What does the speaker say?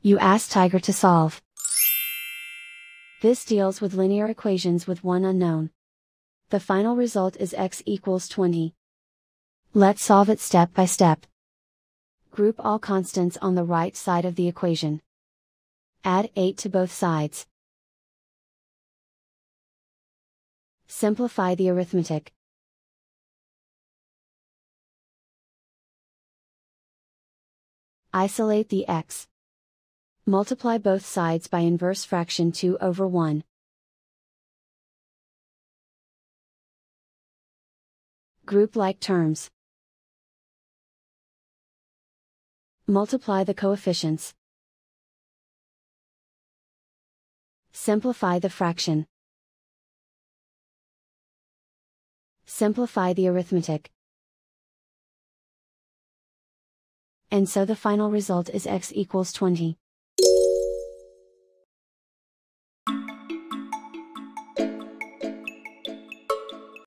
You ask Tiger to solve. This deals with linear equations with one unknown. The final result is x equals 20. Let's solve it step by step. Group all constants on the right side of the equation. Add 8 to both sides. Simplify the arithmetic. Isolate the x. Multiply both sides by inverse fraction 2 over 1. Group like terms. Multiply the coefficients. Simplify the fraction. Simplify the arithmetic. And so the final result is x equals 20.